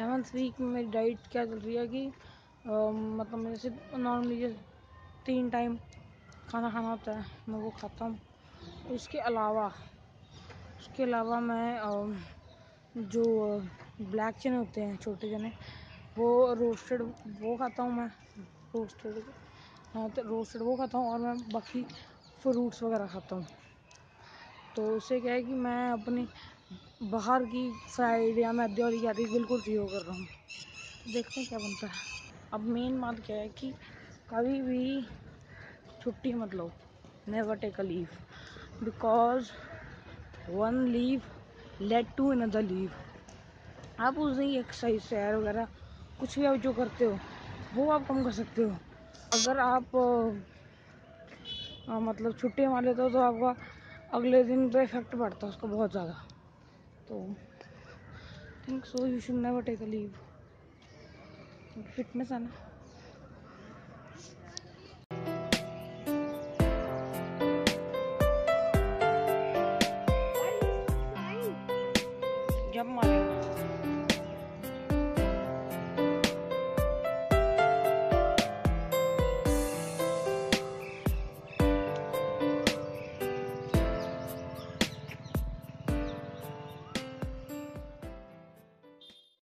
7th week में मेरी diet क्या चल रही है कि मतलब मेरे से नॉर्मली जो 3 टाइम खाना खाना होता है मैं वो खाता हूँ। उसके अलावा मैं जो ब्लैक चने होते हैं, छोटे चने, वो रोस्टेड वो खाता हूँ मैं। रोस्टेड तो रोस्टेड वो खाता हूँ और मैं बाकी फ्रूट्स वगैरह खाता हूँ। तो उससे क्या है कि मैं अपनी बाहर की फ्राइड या मैदे वाली कैलोरी बिल्कुल ज़ीरो कर रहा हूँ। देखते हैं क्या बनता है। अब मेन बात क्या है कि कभी भी छुट्टी मत लो, never take a leave, because one leave led to another leave. आप उस दिन एक्सरसाइज सैर वगैरह कुछ भी आप जो करते हो वो आप कम कर सकते हो। अगर आप मतलब छुट्टी मार लेते हो तो आपका अगले दिन पे इफेक्ट पड़ता है उसका बहुत ज़्यादा। तो think so you should never take a leave. Fitness है ना। जब मारे